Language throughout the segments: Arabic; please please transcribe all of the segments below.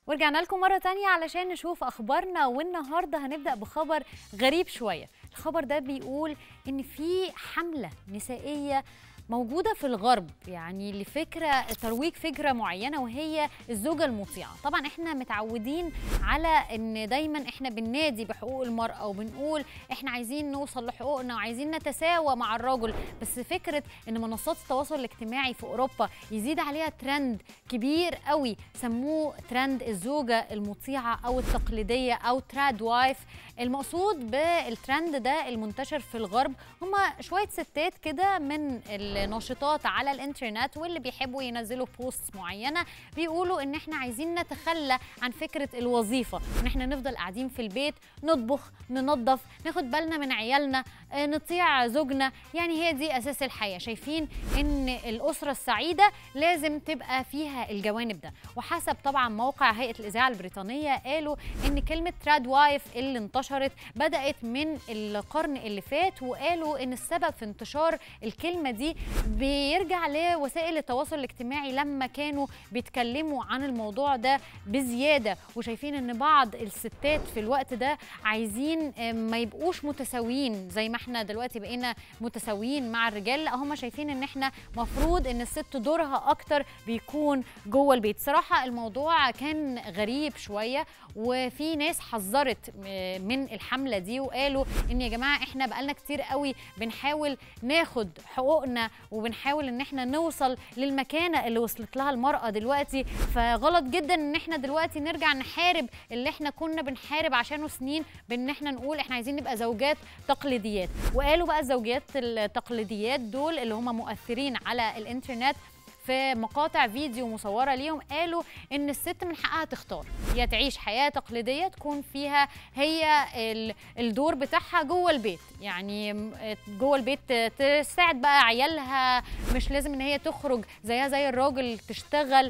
ورجعنا لكم مرة تانية علشان نشوف أخبارنا، والنهاردة هنبدأ بخبر غريب شوية. الخبر ده بيقول إن في حملة نسائية موجودة في الغرب، يعني لفكرة ترويج فكرة معينة وهي الزوجة المطيعة. طبعا احنا متعودين على ان دايما احنا بننادي بحقوق المرأة وبنقول احنا عايزين نوصل لحقوقنا وعايزين نتساوى مع الرجل، بس فكرة ان منصات التواصل الاجتماعي في اوروبا يزيد عليها ترند كبير قوي سموه ترند الزوجة المطيعة او التقليدية او تراد وايف. المقصود بالترند ده المنتشر في الغرب هما شوية ستات كده من الناشطات على الانترنت واللي بيحبوا ينزلوا بوست معينه بيقولوا ان احنا عايزين نتخلى عن فكره الوظيفه، ان احنا نفضل قاعدين في البيت نطبخ ننظف ناخد بالنا من عيالنا نطيع زوجنا، يعني هي دي اساس الحياه. شايفين ان الاسره السعيده لازم تبقى فيها الجوانب ده. وحسب طبعا موقع هيئه الاذاعه البريطانيه قالوا ان كلمه تراد وايف اللي انتشرت بدات من القرن اللي فات، وقالوا ان السبب في انتشار الكلمه دي بيرجع لوسائل التواصل الاجتماعي لما كانوا بيتكلموا عن الموضوع ده بزيادة، وشايفين ان بعض الستات في الوقت ده عايزين ما يبقوش متساويين زي ما احنا دلوقتي بقينا متساويين مع الرجال، لا هم شايفين ان احنا مفروض ان الست دورها اكتر بيكون جوه البيت. صراحة الموضوع كان غريب شوية، وفي ناس حذرت من الحملة دي وقالوا ان يا جماعة احنا بقالنا كتير قوي بنحاول ناخد حقوقنا وبنحاول ان احنا نوصل للمكانه اللي وصلت لها المراه دلوقتي، فغلط جدا ان احنا دلوقتي نرجع نحارب اللي احنا كنا بنحارب عشانه سنين بان احنا نقول احنا عايزين نبقى زوجات تقليديات. وقالوا بقى الزوجات التقليديات دول اللي هم مؤثرين على الانترنت في مقاطع فيديو مصوره ليهم قالوا ان الست من حقها تختار يا تعيش حياه تقليديه تكون فيها هي الدور بتاعها جوه البيت، يعني جوه البيت تساعد بقى عيالها، مش لازم ان هي تخرج زيها زي الراجل تشتغل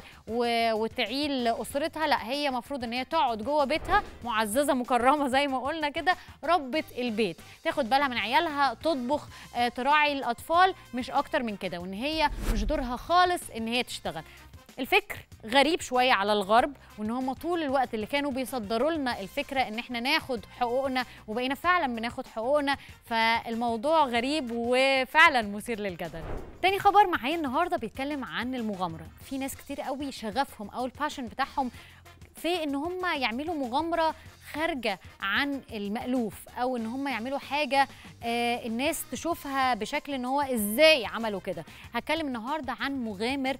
وتعيل اسرتها، لا هي مفروض ان هي تقعد جوه بيتها معززه مكرمه زي ما قلنا كده، ربة البيت تاخد بالها من عيالها تطبخ تراعي الاطفال مش اكتر من كده، وان هي مش دورها خالص ان هي تشتغل. الفكر غريب شويه على الغرب، وان هم طول الوقت اللي كانوا بيصدروا لنا الفكره ان احنا ناخد حقوقنا وبقينا فعلا بناخد حقوقنا، فالموضوع غريب وفعلا مثير للجدل. تاني خبر معايا النهارده بيتكلم عن المغامره. في ناس كتير قوي شغفهم او الباشن بتاعهم في ان هم يعملوا مغامره خارجه عن المألوف، او ان هم يعملوا حاجه الناس تشوفها بشكل ان هو ازاي عملوا كده. هتكلم النهارده عن مغامر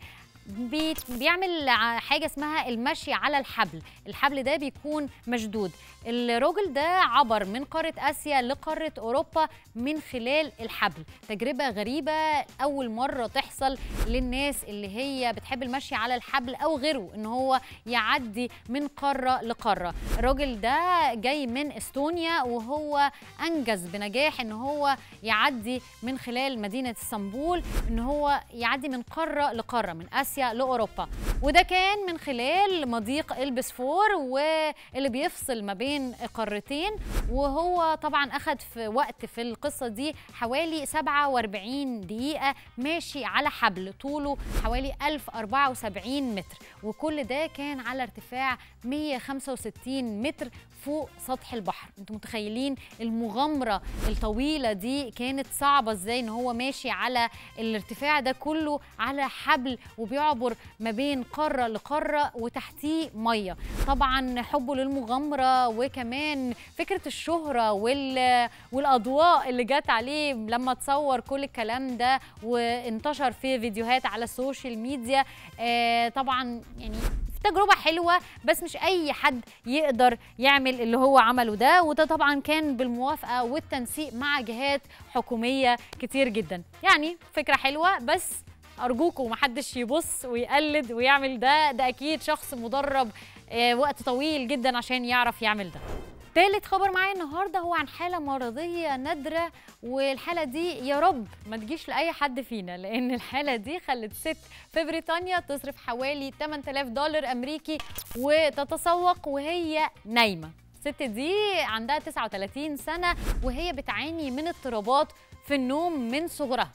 بيعمل حاجة اسمها المشي على الحبل. الحبل ده بيكون مشدود. الراجل ده عبر من قارة آسيا لقارة أوروبا من خلال الحبل. تجربة غريبة أول مرة تحصل للناس اللي هي بتحب المشي على الحبل أو غيره، إن هو يعدي من قارة لقارة. الراجل ده جاي من استونيا وهو أنجز بنجاح إن هو يعدي من خلال مدينة اسطنبول، إن هو يعدي من قارة لقارة من آسيا لأوروبا، وده كان من خلال مضيق البسفور واللي بيفصل ما بين قارتين. وهو طبعا أخد في وقت في القصة دي حوالي 47 دقيقة ماشي على حبل طوله حوالي 1074 متر، وكل ده كان على ارتفاع 165 متر فوق سطح البحر. انتوا متخيلين المغامرة الطويلة دي كانت صعبة ازاي، ان هو ماشي على الارتفاع ده كله على حبل وبيعبر ما بين قارة لقارة وتحتيه مية. طبعا حبه للمغامرة وكمان فكرة الشهرة والأضواء اللي جات عليه لما تصور كل الكلام ده وانتشر في فيديوهات على السوشيال ميديا. طبعا يعني تجربة حلوة، بس مش أي حد يقدر يعمل اللي هو عمله ده، وده طبعا كان بالموافقة والتنسيق مع جهات حكومية كتير جدا. يعني فكرة حلوة، بس أرجوكم محدش يبص ويقلد ويعمل ده أكيد شخص مدرب وقت طويل جدا عشان يعرف يعمل ده. تالت خبر معايا النهارده هو عن حالة مرضية نادرة، والحالة دي يا رب ما تجيش لأي حد فينا، لأن الحالة دي خلت ست في بريطانيا تصرف حوالي 8000 دولار أمريكي وتتسوق وهي نايمة. الست دي عندها 39 سنة وهي بتعاني من اضطرابات في النوم من صغرها.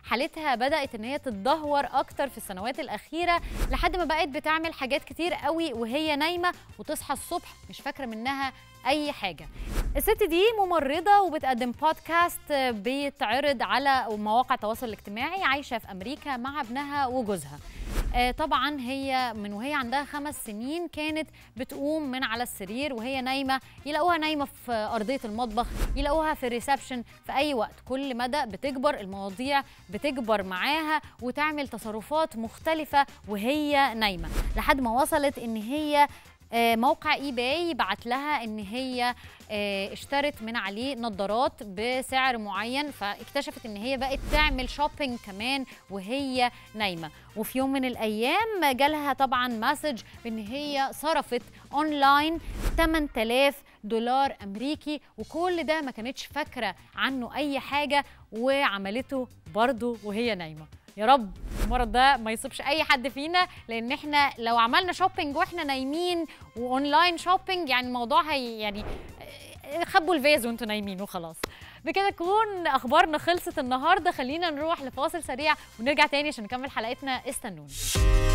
حالتها بدأت ان هي تتدهور اكتر في السنوات الاخيرة، لحد ما بقت بتعمل حاجات كتير قوي وهي نايمة وتصحى الصبح مش فاكرة منها اي حاجة. الست دي ممرضة وبتقدم بودكاست بيتعرض على مواقع التواصل الاجتماعي، عايشة في امريكا مع ابنها وجوزها. طبعا هي من وهي عندها 5 سنين كانت بتقوم من على السرير وهي نايمة، يلاقوها نايمة في أرضية المطبخ، يلاقوها في الريسبشن، في أي وقت. كل مدى بتكبر المواضيع، بتكبر معاها وتعمل تصرفات مختلفة وهي نايمة، لحد ما وصلت إن هي موقع اي باي بعت لها ان هي اشترت من عليه نظارات بسعر معين، فاكتشفت ان هي بقت تعمل شوبينج كمان وهي نايمه. وفي يوم من الايام جالها طبعا مسج بان هي صرفت اونلاين $8000 امريكي، وكل ده ما كانتش فاكره عنه اي حاجه وعملته برضه وهي نايمه. يا رب المرض ده ما يصيبش اي حد فينا، لان احنا لو عملنا شوبينج واحنا نايمين واونلاين شوبينج يعني الموضوع يعني خبوا الفيز وانتوا نايمين وخلاص. بكده تكون اخبارنا خلصت النهارده. خلينا نروح لفاصل سريع ونرجع تاني عشان نكمل حلقتنا. استنونا.